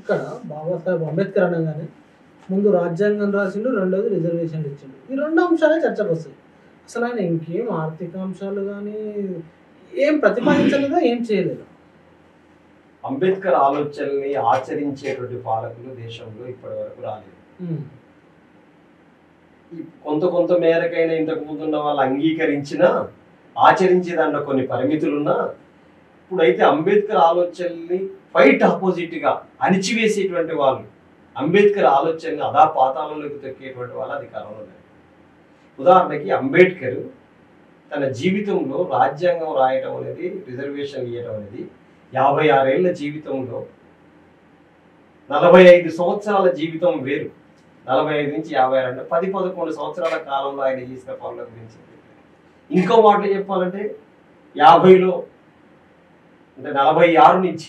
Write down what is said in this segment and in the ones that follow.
ఇక్కడ బాబాసాహెబ్ అంబేద్కర్ అనగానే ముందు రాజ్యాంగం రాసిండు, రెండోది రిజర్వేషన్లు ఇచ్చిండు. ఈ 2 అంశాలే చర్చకు వస్తాయి. అసలు ఆయన ఇంకేం ఆర్థిక అంశాలు గానీ ఏం ప్రతిపాదించలేదా, ఏం చేయలేదా? అంబేద్కర్ ఆలోచనల్ని ఆచరించేటువంటి పాలకులు దేశంలో ఇప్పటి వరకు రాలేదు. కొంత మేరకైనా ఇంతకు ముందున్న వాళ్ళు అంగీకరించినా ఆచరించే దాంట్లో కొన్ని పరిమితులున్నా, ఇప్పుడైతే అంబేద్కర్ ఆలోచనల్ని ఫైట్ ఆపోజిట్ గా అణిచివేసేటువంటి వాళ్ళు, అంబేద్కర్ ఆలోచనని అధాపాతాలలోకి తొక్కేటువంటి వాళ్ళు అధికారంలో ఉన్నారు. ఉదాహరణకి అంబేద్కర్ తన జీవితంలో రాజ్యాంగం రాయటం అనేది, రిజర్వేషన్ ఇవ్వడం అనేది 56 ఏళ్ల జీవితంలో 45 సంవత్సరాల జీవితం వేరు. 45 నుంచి 56 అంటే 10-11 సంవత్సరాల కాలంలో ఆయన చేసిన పనుల గురించి. ఇంకో మాటలు చెప్పాలంటే 50లో అంటే 46 నుంచి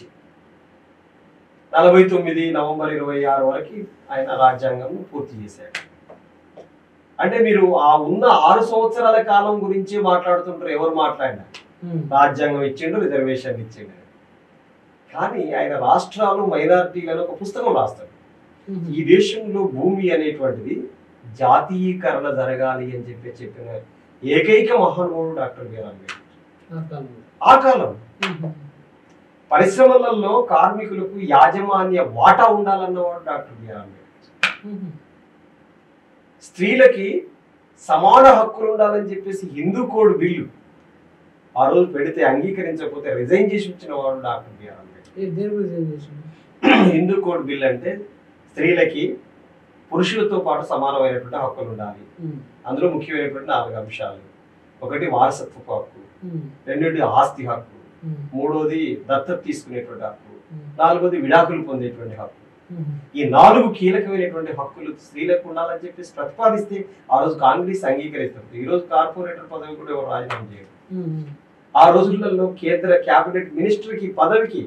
49 నవంబర్ 26 వరకు ఆయన రాజ్యాంగం పూర్తి చేశాడు. అంటే మీరు ఆ ఉన్న 6 సంవత్సరాల కాలం గురించి మాట్లాడుతుంటారు. ఎవరు మాట్లాడినా రాజ్యాంగం ఇచ్చిండు, రిజర్వేషన్ ఇచ్చిండు. కానీ ఆయన రాష్ట్రాలు మైనారిటీలను ఒక పుస్తకం రాస్తాడు. ఈ దేశంలో భూమి అనేటువంటిది జాతీయీకరణ జరగాలి అని చెప్పిన ఏకైక మహానుభావుడు డాక్టర్ బిఆర్ అంబేద్కర్. ఆ కాలం పరిశ్రమలలో కార్మికులకు యాజమాన్య వాటా ఉండాలన్నవాడు డాక్టర్ బిఆర్ అంబేద్కర్. స్త్రీలకి సమాన హక్కులు ఉండాలని చెప్పేసి హిందూ కోడ్ బిల్లు ఆ రోజు పెడితే అంగీకరించకపోతే రిజైన్ చేసి వచ్చిన వాడు doctor BR Ambedkar. Hindu code bill అంటే స్త్రీలకి పురుషులతో పాటు సమానమైనటువంటి హక్కులు ఉండాలి. అందులో ముఖ్యమైనటువంటి 4 అంశాలు. ఒకటి వారసత్వపు హక్కు, రెండోది ఆస్తి హక్కు, మూడోది దత్తత తీసుకునేటువంటి హక్కు, నాలుగోది విడాకులు పొందేటువంటి హక్కు. ఈ 4 కీలకమైనటువంటి హక్కులు స్త్రీలకు ఉండాలని చెప్పేసి ప్రతిపాదిస్తే ఆ రోజు కాంగ్రెస్ అంగీకరిస్తుంది. ఈ రోజు కార్పొరేటర్ పదవి కూడా ఎవరు రాజీనామా చేయరు. ఆ రోజులలో కేంద్ర క్యాబినెట్ మినిస్టర్ కి పదవికి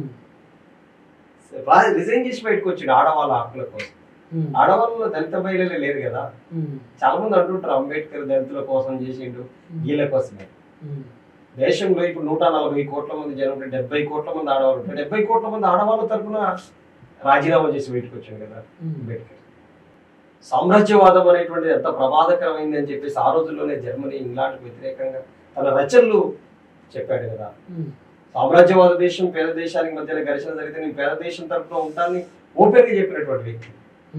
రిజైన్ చేసి బయటకు వచ్చిండు ఆడవాళ్ళ హక్కుల కోసం. ఆడవాళ్ళలో దళిత మహిళలే లేరు కదా. చాలా మంది అంటుంటారు అంబేద్కర్ దళితుల కోసం చేసిండు, వీళ్ళ కోసమే. దేశంలో ఇప్పుడు 140 కోట్ల మంది జనం, 70 కోట్ల మంది ఆడవాళ్ళు ఉంటారు. 70 కోట్ల మంది ఆడవాళ్ళ తరఫున రాజీనామా చేసి బయటకు వచ్చాడు కదా అంబేద్కర్. సామ్రాజ్యవాదం అనేటువంటిది ఎంత ప్రమాదకరమైంది అని చెప్పేసి ఆ రోజుల్లోనే జర్మనీ, ఇంగ్లాండ్కు వ్యతిరేకంగా తన రచనలు చెప్పాడు కదా. సామ్రాజ్యవాద దేశం పేద దేశానికి మధ్యలో ఘర్షణ జరిగితే నేను పేద దేశం తరఫున ఉంటానని ఓపెన్ గా చెప్పినటువంటి వ్యక్తి,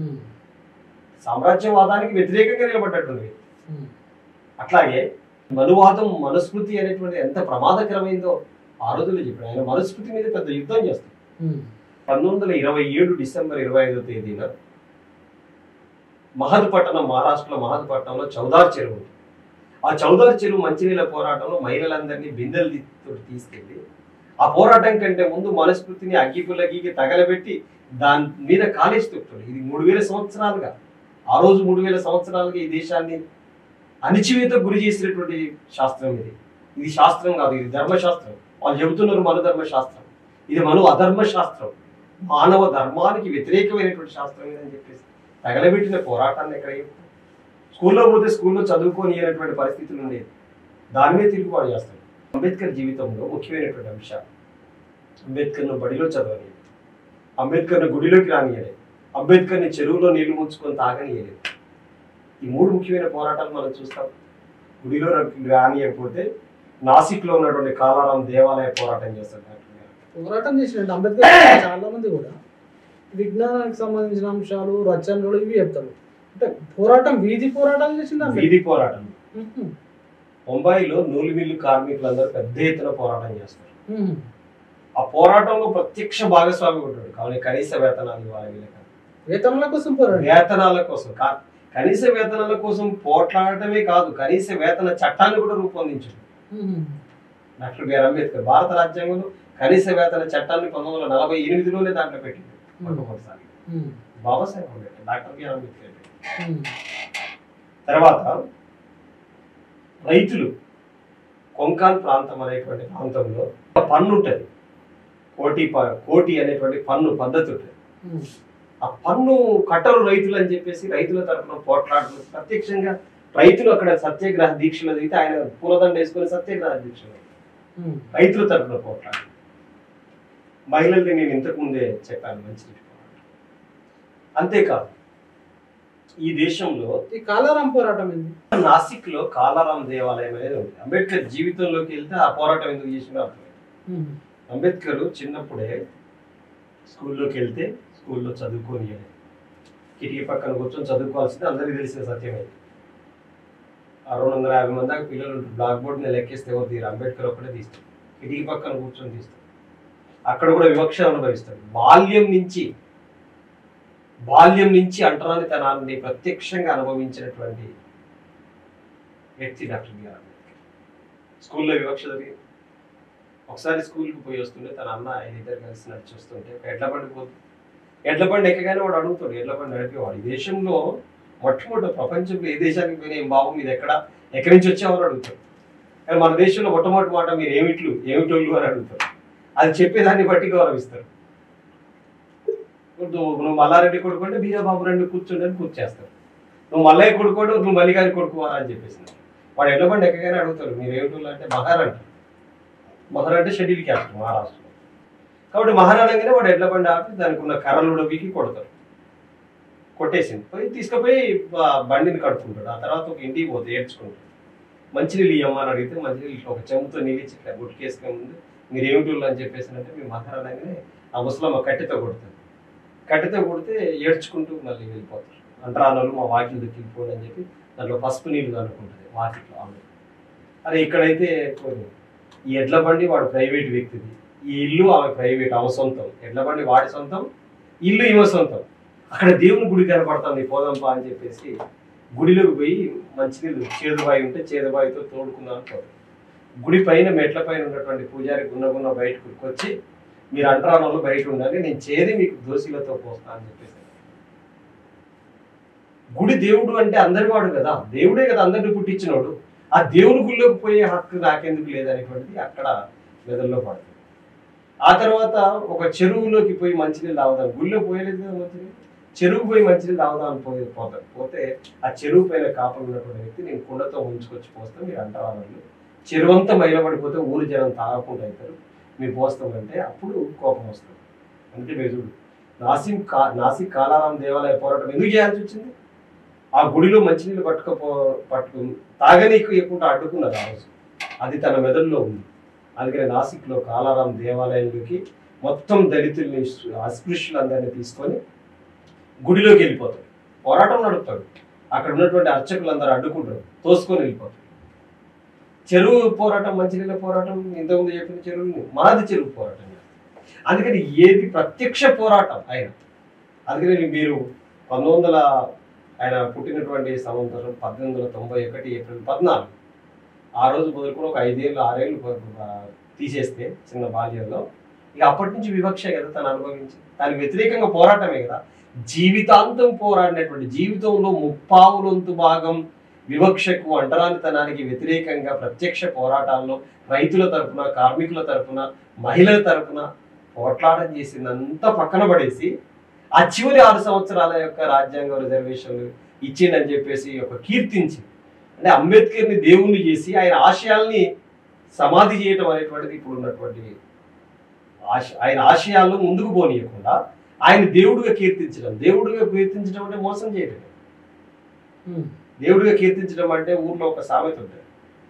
సామ్రాజ్యవాదానికి వ్యతిరేకంగా నిలబడ్డటువంటి వ్యక్తి. అట్లాగే మనువాదం, మనుస్మృతి అనేటువంటి ఎంత ప్రమాదకరమైందో ఆ రోజుల్లో చెప్పాడు. ఆయన మనుస్మృతి మీద పెద్ద యుద్ధం చేస్తాడు. 1927 డిసెంబర్ 25వ తేదీన మహద్పట్నం, మహారాష్ట్రలో మహద్పట్నంలో చౌదార్ చెరువు ఉంది. ఆ చౌదార్ చెరువు మంచినీళ్ళ పోరాటంలో మహిళలందరినీ బిందెలతో తీసుకెళ్లి ఆ పోరాటం కంటే ముందు మనుస్మృతిని అగ్గిపుల్లగికి తగలబెట్టి దాని మీద కాలేసి తొక్కుతాడు. ఇది 3000 సంవత్సరాలుగా, ఆ రోజు 3000 సంవత్సరాలుగా ఈ దేశాన్ని అణిచివేతకు గురి చేసినటువంటి శాస్త్రం ఇది. ఇది శాస్త్రం కాదు, ఇది ధర్మశాస్త్రం. వాళ్ళు చెబుతున్నారు మను ధర్మశాస్త్రం, ఇది మను అధర్మ శాస్త్రం, మానవ ధర్మానికి వ్యతిరేకమైనటువంటి శాస్త్రం ఇదని చెప్పేసి తగలబెట్టిన పోరాటాన్ని ఎక్కడ స్కూల్లో పోతే స్కూల్లో చదువుకొని అనేటువంటి పరిస్థితులు ఉండేది. దాని మీద తిరుగుబాటు చేస్తాడు. అంబేద్కర్ జీవితంలో ముఖ్యమైనటువంటి అంశాలు, అంబేద్కర్ను బడిలో చదవలేదు, అంబేద్కర్ను గుడిలోకి రానియలేదు, అంబేద్కర్ని చెరువులో నీళ్లు ముంచుకొని తాగనియలేదు. ఈ 3 ముఖ్యమైన పోరాటాలు మనం చూస్తాం. గుడిలో రానియకపోతే నాసిక్ లో ఉన్నటువంటి కాలారాం దేవాలయ పోరాటం చేస్తాడు. పోరాటం చేసినట్టు అంబేద్కర్ చాలా మంది కూడా విజ్ఞానానికి సంబంధించిన అంశాలు, రచనలు ఇవి చెప్తారు. అంటే పోరాటం, వీధి పోరాటాలు చేసింది. వీధి పోరాటం ముంబైలో నూలు మిల్లు కార్మికులందరూ పెద్ద ఎత్తున పోరాటం చేస్తారు. ఆ పోరాటంలో ప్రత్యక్ష భాగస్వామి ఉంటాడు. కానీ కనీస వేతనాలు ఇవ్వాలి వీళ్ళకి. వేతనాల కోసం పోరాడు, వేతనాల కోసం కనీస వేతనాల కోసం పోట్లాడటమే కాదు, కనీస వేతన చట్టాన్ని కూడా రూపొందించాడు డాక్టర్ బిఆర్ అంబేద్కర్. భారత రాజ్యాంగంలో కనీస వేతన చట్టాన్ని 1948లోనే దాంట్లో పెట్టింది మొట్టమొదటిసారి బాబాసాహెబ్ అంబేద్కర్, డాక్టర్ బిఆర్ అంబేద్కర్. తర్వాత రైతులు కొంకాన్ ప్రాంతం అనేటువంటి ప్రాంతంలో పన్ను ఉంటుంది, కోటి అనేటువంటి పన్ను పద్ధతి ఉంటుంది. ఆ పన్ను కట్టరు రైతులు అని చెప్పేసి రైతుల తరఫున పోట్లాడుతూ ప్రత్యక్షంగా రైతులు అక్కడ సత్యాగ్రహ దీక్షలు దిగితే ఆయన పూలదండ వేసుకుని సత్యాగ్రహ దీక్షలు రైతుల తరఫున పోట్లాడు. మహిళల్ని నేను ఇంతకు ముందే చెప్పాను, మంచి అంతేకాదు ఈ దేశంలో ఈ కాలారాం పోరాటం ఏంది? నాసిక్ లో కాలారాం దేవాలయం అనేది ఉంది. అంబేద్కర్ జీవితంలోకి వెళ్తే ఆ పోరాటం ఎందుకు చేసినా అర్థమైంది. అంబేద్కర్ చిన్నప్పుడే స్కూల్లోకి వెళ్తే స్కూల్లో చదువుకొని కిటికీ పక్కన కూర్చొని చదువుకోవాల్సింది అందరికీ తెలిసిన సత్యమే. 650 మంది దాకా పిల్లలు ఉంటారు. బ్లాక్ బోర్డ్ని లెక్కేస్తే ఎవరు తీరు, అంబేద్కర్ ఒక్కడే తీస్తారు. కిటికీ పక్కన కూర్చొని తీస్తారు. అక్కడ కూడా వివక్ష అనుభవిస్తారు. బాల్యం నుంచి అంటరానితనాన్ని ప్రత్యక్షంగా అనుభవించినటువంటి వ్యక్తి డాక్టర్ బిఆర్ అంబేద్కర్. స్కూల్లో వివక్ష జరిగింది. ఒకసారి స్కూల్కి పోయి వస్తుంటే తన అన్న ఇద్దరు కలిసి నడిచి వస్తుంటే ఒక ఎడ్ల బండి పోతుంది. ఎడ్ల బండి ఎక్కగానే వాడు అడుగుతాడు, ఎడ్ల బండి నడిపేవాడు. ఈ దేశంలో మొట్టమొదటి ప్రపంచంలో ఏ దేశానికి పోయినా ఏం బాబు మీరు ఎక్కడి నుంచి వచ్చామని అడుగుతాడు. కానీ మన దేశంలో మొట్టమొదటి మాట మీరు ఏమిటోళ్ళు అని అడుగుతారు. అది చెప్పేదాన్ని బట్టి గౌరవిస్తారు. నువ్వు మల్లారెడ్డి కొడుకు అంటే బీరాబాబు రెండు కూర్చోండి అని కూర్చేస్తారు. నువ్వు మల్లయ్య కొడుకోడు, నువ్వు మల్లిగారి కొడుకు అని చెప్పేసి వాడు ఎడ్ల బండి ఎక్కగానే అడుగుతారు మీరు ఏమిటోళ్ళు అంటే మహార్ అంటారు. మహార్ అంటే షెడ్యూల్ క్యాస్ట్ మహారాష్ట్రలో. కాబట్టి మహార్ అనగానే వాడు ఎడ్ల బండి ఆపి దానికి ఉన్న కర్రలు ఉడబీకి కొడతారు. కొట్టేసింది పోయి తీసుకుపోయి బండిని కడుక్కుంటాడు. ఆ తర్వాత ఒక ఇంటికి పోతే ఏడ్చుకుంటాడు. మంచినీళ్ళు ఇవ్వమా అని అడిగితే మంచినీళ్ళు ఒక చెంబుతో నీళ్ళు ఇచ్చి ఇట్లా గుట్టుకేసుకునే ముందు మీరు ఏమిటోళ్ళు అని చెప్పేసి అంటే మీ మహార్ అనగానే ఆ ముసలమ్మ కట్టెతో కొడుతుంది. కట్టెతో కొడితే ఏడ్చుకుంటూ మళ్ళీ వెళ్ళిపోతారు. అంటరానోళ్ళు మా వాకిలు దక్కిపోయి అని చెప్పి దాంట్లో పసుపు నీళ్ళు కనుక్కుంటుంది వాకిట్లో ఆమె. అరే ఇక్కడైతే ఈ ఎడ్ల బండి వాడు ప్రైవేట్ వ్యక్తిది, ఈ ఇల్లు ఆమె ప్రైవేట్ ఆమె సొంతం. ఎడ్ల బండి వాడి సొంతం, ఇల్లు ఈమె సొంతం. అక్కడ దేవుని గుడి కనపడుతుంది పోదంపా అని చెప్పేసి గుడిలోకి పోయి మంచినీళ్ళు చేదుబాయి ఉంటే చేదుబాయితో తోడుకుందామని పోతారు. గుడి పైన మెట్ల పైన ఉన్నటువంటి పూజారి గున్నగున్న బయటకు వచ్చి మీరు అంటరానోళ్ళు బయట ఉండాలి, నేను చేరి మీకు దోశలతో పోస్తా అని చెప్పేసి. గుడి దేవుడు అంటే అందరి వాడు కదా, దేవుడే కదా అందరిని పుట్టించినోడు. ఆ దేవుని గుళ్ళోకి పోయే హక్కు నాకెందుకు లేదనేటువంటిది అక్కడ మెదల్లో పడుతుంది. ఆ తర్వాత ఒక చెరువులోకి పోయి మంచినీళ్ళు తాగుదాం, గుళ్ళో పోయలేదు కదా మంచినీళ్ళు, చెరువు పోయి మంచినీళ్ళు తాగుదామని పోతారు. పోతే ఆ చెరువు పైన కాపలు ఉన్నటువంటి వ్యక్తి నేను కుండతో ఉంచుకొచ్చి పోస్తాం మీరు అంటరానోళ్ళు, చెరువు అంతా మైలపడిపోతే ఊరు జనం తాగకుండా అవుతారు, మీరు పోస్తామంటే అప్పుడు కోపం వస్తుంది. అంటే మెజుడు నాసిక్ కాలారాం దేవాలయ పోరాటం ఎందుకు చేయాల్సి వచ్చింది? ఆ గుడిలో మంచినీళ్ళు పట్టుకుని తాగనీకు ఎక్కువ అడ్డుకున్నది ఆ రోజు. అది తన మెదడులో ఉంది. అందుకని నాసిక్లో కాలారాం దేవాలయంలోకి మొత్తం దళితుల్ని అస్పృశ్యులందరినీ తీసుకొని గుడిలోకి వెళ్ళిపోతాడు. పోరాటం నడుపుతాడు. అక్కడ ఉన్నటువంటి అర్చకులందరూ అడ్డుకుంటారు, తోసుకొని వెళ్ళిపోతాడు. చెరువు పోరాటం, మంచినీళ్ళ పోరాటం, ఇంతకుముందు చెప్పిన చెరువు మాది చెరువు పోరాటం. అందుకని ఏది ప్రత్యక్ష పోరాటం ఆయన. అందుకని మీరు 1900 ఆయన పుట్టినటువంటి సంవత్సరం 1891 ఏప్రిల్ 14 ఆ రోజు మొదలుకొని ఒక 5 ఏళ్ళు 6 ఏళ్ళు తీసేస్తే చిన్న బాల్యంలో ఇక అప్పటి నుంచి వివక్ష కదా తను అనుభవించి దానికి వ్యతిరేకంగా పోరాటమే కదా జీవితాంతం పోరాడినటువంటి, జీవితంలో 3/4 భాగం వివక్షకు అంటరానితనానికి వ్యతిరేకంగా ప్రత్యక్ష పోరాటాల్లో రైతుల తరపున, కార్మికుల తరపున, మహిళల తరపున పోట్లాటం చేసిందంతా పక్కన పడేసి ఆ చివరి 6 సంవత్సరాల యొక్క రాజ్యాంగ రిజర్వేషన్లు ఇచ్చిందని చెప్పేసి ఒక కీర్తించి, అంటే అంబేద్కర్ని దేవుణ్ణి చేసి ఆయన ఆశయాల్ని సమాధి చేయటం అనేటువంటిది ఇప్పుడు ఉన్నటువంటి ఆయన ఆశయాల్లో ముందుకు పోనీయకుండా ఆయన దేవుడిగా కీర్తించడం. దేవుడిగా కీర్తించడం అంటే మోసం చేయటం. దేవుడిగా కీర్తించడం అంటే ఊర్లో ఒక సామెత ఉంటుంది,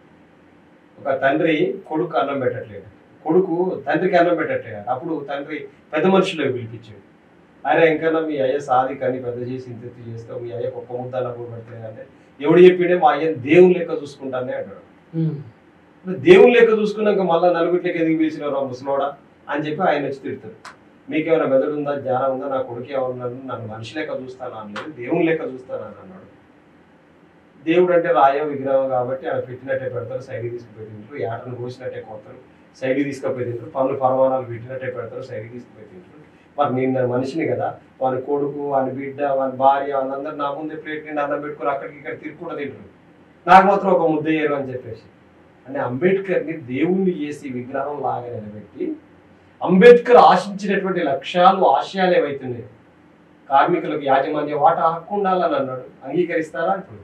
ఒక తండ్రి కొడుకు అన్నం పెట్టట్లేదు, కొడుకు తండ్రికి అన్నం పెట్టట్లేదు. అప్పుడు తండ్రి పెద్ద మనుషులకు పిలిపించాడు, ఆయన ఇంకన్నా మీ అయ్య సాది కానీ పెద్ద చేసి ఇంత చేస్తావు, మీ అయ్యకు ఒక్క ముద్ద కూడా పెట్టలేదు అంటే ఎవడు చెప్పిండే మా అయ్యని దేవుని లెక్క చూసుకుంటానే అంటాడు. దేవుని లెక్క చూసుకున్నాక మళ్ళీ నలుగురిలోకి ఎదిగి పిలిచినారు ముసలోడా అని చెప్పి ఆయన వచ్చి తిడతాడు. మీకేమైనా మెదడు ఉందా, జ్ఞానం ఉందా, నా కొడుకు ఏమన్నాడు, నన్ను మనిషి లెక్క చూస్తాను అనలేదు, దేవుని లెక్క చూస్తాను అని అన్నాడు. దేవుడు అంటే రాయో విగ్రహం కాబట్టి ఆయన పెట్టినట్టే పెడతారు, సైడ్కి తీసుకుపోయి తింటారు, ఏటను కోసినట్టే కొడతారు, సైడ్కి తీసుకుపోయి తింటారు, పనులు పరమాణాలు పెట్టినట్టే పెడతారు, సైడ్కి తీసుకుపోయి తింటారు. మరి నేను మనిషిని కదా, వాళ్ళ కొడుకు, వాళ్ళ బిడ్డ, వాళ్ళ భార్య, వాళ్ళందరూ నా ముందే ప్లేట్ నిండా అన్నం పెట్టుకుని అక్కడికి ఇక్కడ తిరుగుకుండా తింటారు, నాకు మాత్రం ఒక ముద్ద వేయరు అని చెప్పేసి. అంటే అంబేద్కర్ని దేవుణ్ణి చేసి విగ్రహం లాగా నిలబెట్టి అంబేద్కర్ ఆశించినటువంటి లక్ష్యాలు, ఆశయాలు ఏవైతున్నాయి, కార్మికులకు యాజమాన్య వాటా హక్కు ఉండాలని అన్నాడు, అంగీకరిస్తారా? ఇప్పుడు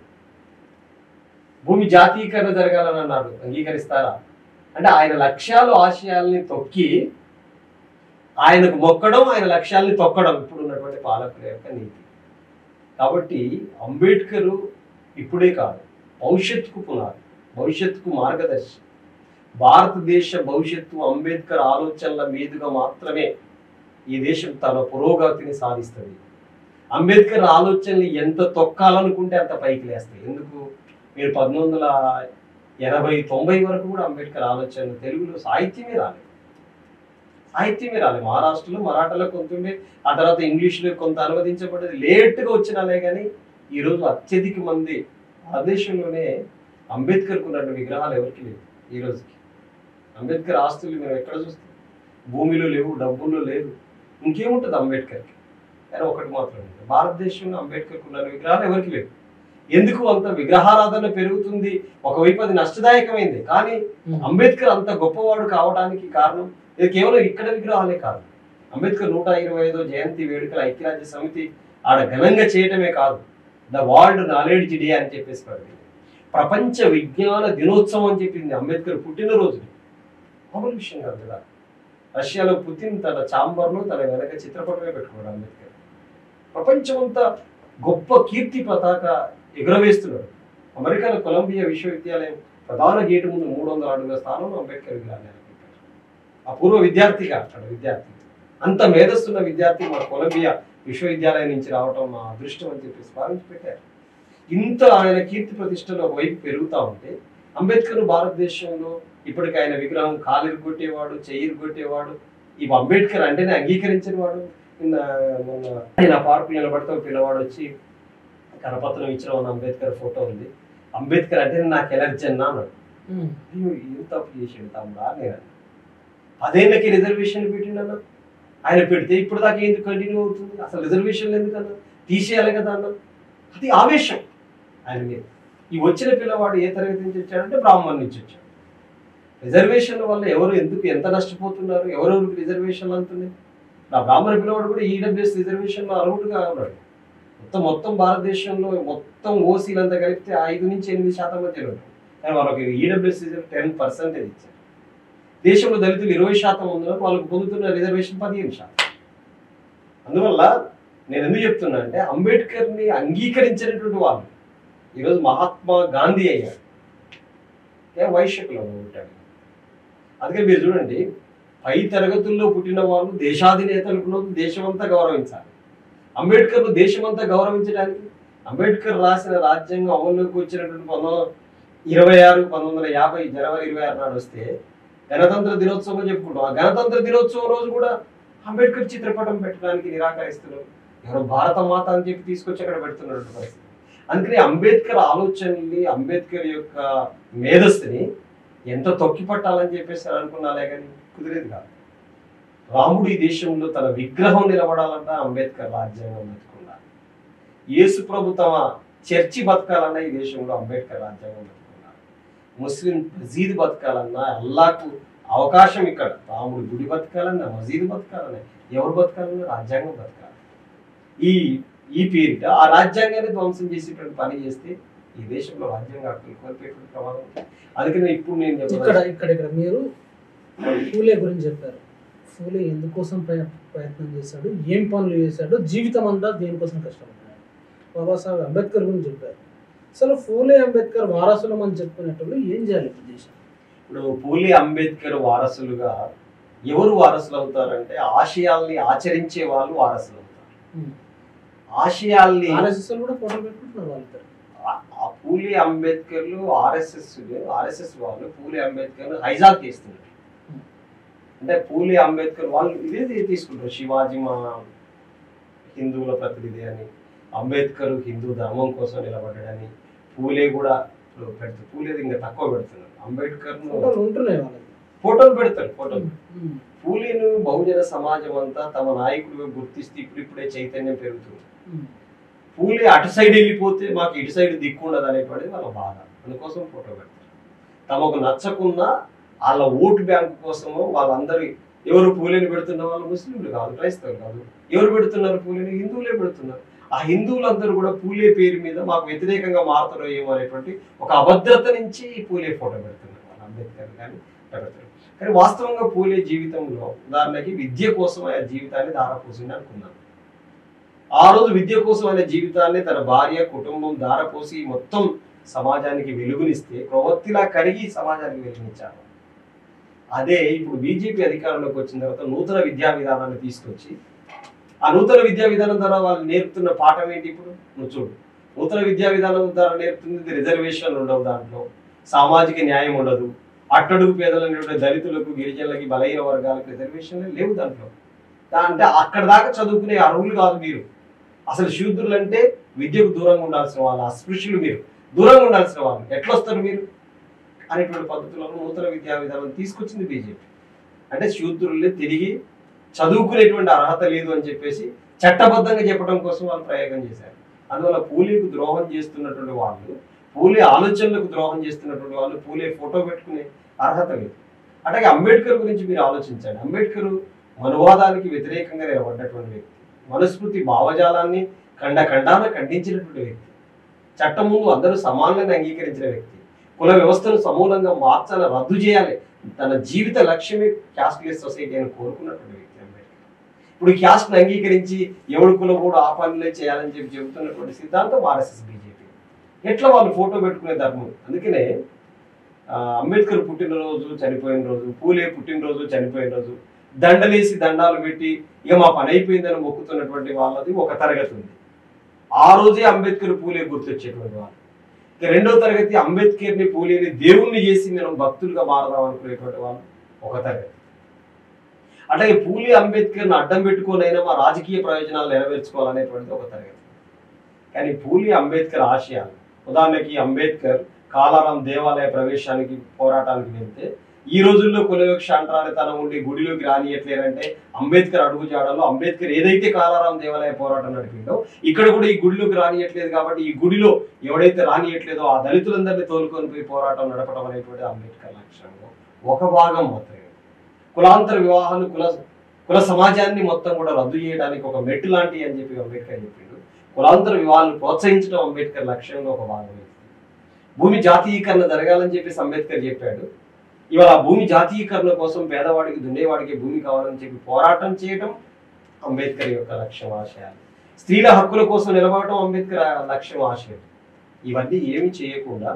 భూమి జాతీయకరణ జరగాలని అన్నాడు, అంగీకరిస్తారా? అంటే ఆయన లక్ష్యాలు, ఆశయాల్ని తొక్కి ఆయనకు మొక్కడం, ఆయన లక్ష్యాల్ని తొక్కడం ఇప్పుడు ఉన్నటువంటి పాలకుల యొక్క నీతి. కాబట్టి అంబేద్కర్ ఇప్పుడే కాదు, భవిష్యత్తుకు పునాది, భవిష్యత్తుకు మార్గదర్శి. భారతదేశ భవిష్యత్తు అంబేద్కర్ ఆలోచనల మీదుగా మాత్రమే ఈ దేశం తన పురోగతిని సాధిస్తుంది. అంబేద్కర్ ఆలోచనలు ఎంత తొక్కాలనుకుంటే అంత పైకి లేస్తాయి. ఎందుకు? మీరు 1980, 90 వరకు కూడా అంబేద్కర్ ఆలోచనలు తెలుగులో సాహిత్యమే రాలేదు. మహారాష్ట్రలో మరాఠాలో కొంత ఉండే, ఆ తర్వాత ఇంగ్లీష్లో కొంత అనువదించబడ్డది, లేట్గా వచ్చినాలే. కానీ ఈరోజు అత్యధిక మంది ఆ దేశంలోనే అంబేద్కర్కు ఉన్న విగ్రహాలు ఎవరికి లేవు. ఈ రోజుకి అంబేద్కర్ ఆస్తులు మేము ఎక్కడ చూస్తాం? భూమిలో లేవు, డబ్బుల్లో లేదు, ఇంకేముంటుంది అంబేద్కర్కి? కానీ ఒకటి మాత్రం ఉంది, భారతదేశంలో అంబేద్కర్కు ఉన్న విగ్రహాలు ఎవరికి లేవు. ఎందుకు అంత విగ్రహారాధన పెరుగుతుంది? ఒకవైపు అది నష్టదాయకమైంది, కానీ అంబేద్కర్ అంత గొప్పవాడు కావడానికి కారణం ఇది కేవలం ఇక్కడ విగ్రహాలే కాదు. అంబేద్కర్ 125వ జయంతి వేడుకల ఐక్యరాజ్య సమితి ఆడ ఘనంగా చేయటమే కాదు, ద వరల్డ్ నాలెడ్జ్ డే అని చెప్పేసి ప్రపంచ విజ్ఞాన దినోత్సవం అని చెప్పింది అంబేద్కర్ పుట్టినరోజుని. మామూలు విషయం కాదు కదా. రష్యాలో పుతిన్ తన ఛాంబర్లో తన వెనక చిత్రపటమే పెట్టుకున్నాడు అంబేద్కర్. ప్రపంచమంతా గొప్ప కీర్తి పతాక ఎగురవేస్తున్నాడు. అమెరికాలో కొలంబియా విశ్వవిద్యాలయం ప్రధాన గేటు ముందు 300 అడుగుల స్థానంలో అంబేద్కర్ విగ్రహాన్ని పెట్టారు. అపూర్వ విద్యార్థిగా అక్కడ విద్యార్థి, అంత మేధస్సున్న విద్యార్థి మా కొలంబియా విశ్వవిద్యాలయం నుంచి రావటం మా అదృష్టం అని చెప్పేసి భావించి పెట్టారు. ఇంత ఆయన కీర్తి ప్రతిష్టలు ఒకవైపు పెరుగుతూ ఉంటే, అంబేద్కర్ భారతదేశంలో ఇప్పటికి ఆయన విగ్రహం కాలిరు కొట్టేవాడు, చెయ్యిరు కొట్టేవాడు, ఈ అంబేద్కర్ అంటేనే అంగీకరించిన వాడు. ఆయన పార్కులు నిలబడితే పిల్లవాడు వచ్చి కరపత్రం ఇచ్చిన అంబేద్కర్ ఫోటో ఉంది, అంబేద్కర్ అంటేనే నాకు ఎలర్జీ అన్నా అన్నాడు. ఏం తప్పు చేసాడు తమ్ముడా నేను? 10 ఏళ్ళకి రిజర్వేషన్ పెట్టిండన్నా. ఆయన పెడితే ఇప్పుడు దాకా ఎందుకు కంటిన్యూ అవుతుంది? అసలు రిజర్వేషన్లు ఎందుకన్నా? తీసేయాలి కదా అన్న. అది ఆవేశం ఆయన మీద. ఈ వచ్చిన పిల్లవాడు ఏ తరగతి నుంచి వచ్చాడంటే బ్రాహ్మణ్ నుంచి వచ్చాడు. రిజర్వేషన్ల వల్ల ఎవరు ఎందుకు ఎంత నష్టపోతున్నారు, ఎవరెవరికి రిజర్వేషన్లు అంటున్నాయి. ఆ బ్రాహ్మణ పిల్లవాడు కూడా ఈడబ్ల్యూఎస్ రిజర్వేషన్లో అర్హుడుగా ఉన్నాడు. మొత్తం భారతదేశంలో మొత్తం ఓసీలంతా కలిపితే 5 నుంచి 8% మధ్యలో ఉంటారు. కానీ వాళ్ళకి ఈడబ్ల్యూఎస్ 10% ఇచ్చారు. దేశంలో దళితులు 20% ఉన్నప్పుడు వాళ్ళకు పొందుతున్న రిజర్వేషన్ 15%. అందువల్ల నేను ఎందుకు చెప్తున్నా అంటే, అంబేద్కర్ని అంగీకరించినటువంటి వాళ్ళు ఈరోజు మహాత్మా గాంధీ అయ్యారు, వైశ్యకులు ఉంటాడు. అందుకని మీరు చూడండి, పై తరగతుల్లో పుట్టిన వాళ్ళు దేశాధినేతలకు దేశమంతా గౌరవించాలి. అంబేద్కర్ను దేశమంతా గౌరవించడానికి అంబేద్కర్ రాసిన రాజ్యాంగం అమల్లోకి వచ్చినటువంటి 1950 జనవరి 26 నాడు వస్తే గణతంత్ర దినోత్సవం చెప్పుకుంటాం. ఆ గణతంత్ర దినోత్సవం రోజు కూడా అంబేద్కర్ చిత్రపటం పెట్టడానికి నిరాకరిస్తున్నారు. ఎవరో భారత మాత అని చెప్పి తీసుకొచ్చి అక్కడ పెడుతున్నటువంటి పరిస్థితి. అందుకని అంబేద్కర్ ఆలోచనల్ని, అంబేద్కర్ యొక్క మేధస్సుని ఎంత తొక్కి పట్టాలని చెప్పేసి అనుకున్నాలే కానీ కుదిరేది కాదు. రాముడు ఈ దేశంలో తన విగ్రహం నిలబడాలంట, అంబేద్కర్ రాజ్యాంగం బతుకున్నారు. యేసు ప్రభు తమ చర్చి బతకాలన్నా ఈ దేశంలో అంబేద్కర్ రాజ్యాంగం బతుకున్నారు. ముస్లిం మసీద్ బతకాలన్నా అల్లాకు అవకాశం ఇక్కడ. రాముడు గుడి బతకాలన్నా, మసీద్ బతకాలన్నా, ఎవరు బతకాలన్నా రాజ్యాంగం బతకాలి. ఈ పీరియడ్ ఆ రాజ్యాంగాన్ని ధ్వంసం చేసేటువంటి పని చేస్తే ఈ దేశంలో రాజ్యాంగ హక్కులు కోల్పోయేటువంటి ప్రమాదం ఉంది. అందుకని ఇప్పుడు నేను ఇక్కడ మీరు ఫూలే గురించి చెప్పారు. ఫూలే ఎందుకోసం ప్రయత్నం చేశాడు, ఏం పనులు చేశాడు, జీవితం అంతా దేనికోసం కష్టపడ్డాడు. బాబాసాహెబ్ అంబేద్కర్ గురించి చెప్పారు. అసలు ఫూలే అంబేద్కర్ వారసులం అని చెప్పుకునేటప్పుడు ఏం చేయాలి దేశం? ఇప్పుడు ఫూలే అంబేద్కర్ వారసులుగా ఎవరు వారసులు అవుతారంటే, ఆశయాల్ని ఆచరించే వాళ్ళు వారసులు అవుతారు. ఆశయాల్ని కూడా ఫోటో పెట్టుకుంటున్నారు వాళ్ళు. పూలే అంబేద్కర్లు ఆర్ఎస్ఎస్ వాళ్ళు పూలే అంబేద్కర్ హైజాక్ చేస్తున్నారు. అంటే పూలే అంబేద్కర్ వాళ్ళు ఇదే తీసుకుంటారు. శివాజీ మా హిందువుల ప్రతినిధి అని, అంబేద్కర్ హిందూ ధర్మం కోసం నిలబడ్డాడని పూలే కూడా పెడతారు. పూలేది ఇంకా తక్కువ పెడుతున్నారు. అంబేద్కర్ ఫోటోలు పెడతారు. పూలేను బహుజన సమాజం అంతా తమ నాయకుడిగా గుర్తిస్తే ఇప్పుడిప్పుడే చైతన్యం పెరుగుతుంది. పూలే అటు సైడ్ వెళ్ళిపోతే మాకు ఇటు సైడ్ దిక్కు ఉండదు అనేటువంటిది వాళ్ళ బాధ. అందుకోసం ఫోటో పెడతారు. తమకు నచ్చకున్నా వాళ్ళ ఓటు బ్యాంకు కోసము వాళ్ళందరూ ఎవరు పూలేని పెడుతున్న వాళ్ళు ముస్లింలు కాదు, క్రైస్తవులు కాదు. ఎవరు పెడుతున్నారు పూలేని? హిందువులే పెడుతున్నారు. ఆ హిందువులందరూ కూడా పూలే పేరు మీద మాకు వ్యతిరేకంగా మారుతారో ఏమో అనేటువంటి ఒక అభద్రత నుంచి పూలే ఫోటో పెడుతున్నారు. వాళ్ళు అంబేద్కర్ కానీ పెడతారు. కానీ వాస్తవంగా పూలే జీవితంలో ఉదాహరణకి విద్య కోసం ఆ జీవితాన్ని దారపోసింది అనుకున్నాను. ఆ రోజు విద్య కోసం ఆయన జీవితాన్ని తన భార్య కుటుంబం దారపోసి మొత్తం సమాజానికి వెలుగునిస్తే ప్రవృత్తిలా కరిగి సమాజానికి వెలుగునిచ్చారు. అదే ఇప్పుడు బీజేపీ అధికారంలోకి వచ్చిన తర్వాత నూతన విద్యా విధానాన్ని తీసుకొచ్చి ఆ నూతన విద్యా విధానం ద్వారా వాళ్ళు నేర్పుతున్న పాఠం ఏంటి? ఇప్పుడు నువ్వు చూడు, నూతన విద్యా విధానం ద్వారా నేర్పుతుంది రిజర్వేషన్లు ఉండవు, దాంట్లో సామాజిక న్యాయం ఉండదు, అట్టడుగు పేదలైనటువంటి దళితులకు గిరిజనులకి బలహీన వర్గాలకు రిజర్వేషన్లు లేవు దాంట్లో. అంటే అక్కడ దాకా చదువుకునే అర్హులు కాదు మీరు. అసలు శూద్రులు అంటే విద్యకు దూరంగా ఉండాల్సిన వాళ్ళు, అస్పృశ్యులు మీరు, దూరంగా ఉండాల్సిన వాళ్ళు, ఎట్లొస్తారు మీరు అనేటువంటి పద్ధతులలో నూతన విద్యా విధానం తీసుకొచ్చింది బీజేపీ. అంటే శూద్రుల్ని తిరిగి చదువుకునేటువంటి అర్హత లేదు అని చెప్పేసి చట్టబద్ధంగా చెప్పడం కోసం వాళ్ళు ప్రయోగం చేశారు. అందువల్ల పూలేకు ద్రోహం చేస్తున్నటువంటి వాళ్ళు, పూలే ఆలోచనలకు ద్రోహం చేస్తున్నటువంటి వాళ్ళు పూలే ఫోటో పెట్టుకునే అర్హత లేదు. అట్లాగే అంబేద్కర్ గురించి మీరు ఆలోచించండి. అంబేద్కర్ మనువాదానికి వ్యతిరేకంగా నిలబడ్డటువంటి వ్యక్తి, మనుస్మృతి భావజాలాన్ని ఖండాన ఖండించినటువంటి వ్యక్తి, చట్టం ముందు అందరూ సమానంగా అంగీకరించిన వ్యక్తి, కుల వ్యవస్థను సమూలంగా మార్చాలని రద్దు చేయాలి, తన జీవిత లక్ష్యమే క్యాస్ట్లెస్ సొసైటీ అని కోరుకున్నటువంటి వ్యక్తి అంబేద్కర్. ఇప్పుడు క్యాస్ట్ని అంగీకరించి ఎవడు కులబోడు ఆ పనులే చేయాలని చెప్పి చెబుతున్నటువంటి సిద్ధాంతం ఆర్ఎస్ఎస్ బీజేపీ. ఎట్లా వాళ్ళు ఫోటో పెట్టుకునే ధర్మం. అందుకనే అంబేద్కర్ పుట్టినరోజు చనిపోయిన రోజు, పూలే పుట్టినరోజు చనిపోయిన రోజు దండలేసి దండాలు పెట్టి ఇక మా పని అయిపోయిందని మొక్కుతున్నటువంటి వాళ్ళది ఒక తరగతి ఉంది. ఆ రోజే అంబేద్కర్ పూలే గుర్తొచ్చేటువంటి వాళ్ళు. ఇక రెండో తరగతి అంబేద్కర్ని పూలేని దేవుణ్ణి చేసి మనం భక్తులుగా మారదాం అనుకునేటువంటి వాళ్ళు ఒక తరగతి. అట్లాగే పూలే అంబేద్కర్ని అడ్డం పెట్టుకోనైనా మా రాజకీయ ప్రయోజనాలు నెరవేర్చుకోవాలనేటువంటిది ఒక తరగతి. కానీ పూలే అంబేద్కర్ ఆశయాలు, ఉదాహరణకి అంబేద్కర్ కాలారాం దేవాలయ ప్రవేశానికి పోరాటానికి వెళ్తే ఈ రోజుల్లో కులవివక్ష అంటరానితనం ఉండి గుడిలోకి రానియట్లేరంటే అంబేద్కర్ అడుగు జాడలో అంబేద్కర్ ఏదైతే కాలారాం దేవాలయ పోరాటం నడిపిందో ఇక్కడ కూడా ఈ గుడిలోకి రానియట్లేదు కాబట్టి ఈ గుడిలో ఎవడైతే రానియట్లేదో ఆ దళితులందరినీ తోలుకొని పోయి పోరాటం నడపడం అనేటువంటి అంబేద్కర్ లక్ష్యంలో ఒక భాగం మాత్రమే. కులాంతర వివాహాలు కుల సమాజాన్ని మొత్తం కూడా రద్దు చేయడానికి ఒక మెట్టు లాంటివి అని చెప్పి అంబేద్కర్ చెప్పిండు. కులాంతర వివాహాలను ప్రోత్సహించడం అంబేద్కర్ లక్ష్యంలో ఒక భాగం. భూమి జాతీయీకరణ జరగాలని చెప్పేసి అంబేద్కర్ చెప్పాడు. ఇవాళ భూమి జాతీయీకరణ కోసం పేదవాడికి దున్నేవాడికి భూమి కావాలని చెప్పి పోరాటం చేయడం అంబేద్కర్ యొక్క లక్ష్యం, ఆశయాలు. స్త్రీల హక్కుల కోసం నిలబడటం అంబేద్కర్ లక్ష్యం, ఆశయం. ఇవన్నీ ఏమి చేయకుండా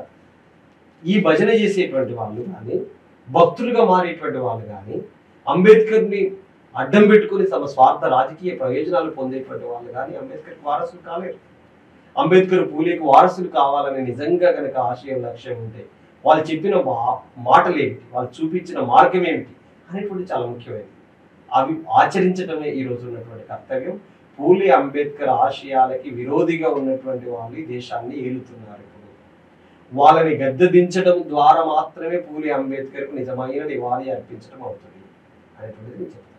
ఈ భజన చేసేటువంటి వాళ్ళు కానీ, భక్తులుగా మారేటువంటి వాళ్ళు కానీ, అంబేద్కర్ని అడ్డం పెట్టుకుని తమ స్వార్థ రాజకీయ ప్రయోజనాలు పొందేటువంటి వాళ్ళు కానీ అంబేద్కర్కి వారసులు కాలేరు. అంబేద్కర్ పూలేకు వారసులు కావాలని నిజంగా కనుక ఆశయం, లక్ష్యం ఉంటే వాళ్ళు చెప్పిన మాటలు ఏమిటి, వాళ్ళు చూపించిన మార్గం ఏమిటి అనేటువంటి చాలా ముఖ్యమైనది. అవి ఆచరించడమే ఈ రోజు ఉన్నటువంటి కర్తవ్యం. పూలే అంబేద్కర్ ఆశయాలకి విరోధిగా ఉన్నటువంటి వాళ్ళు ఈ దేశాన్ని ఏలుతున్నారు. ఇప్పుడు వాళ్ళని గద్దెదించడం ద్వారా మాత్రమే పూలే అంబేద్కర్కు నిజమైన నివాళి అర్పించడం అవుతుంది అనేటువంటిది నేను చెప్తాను.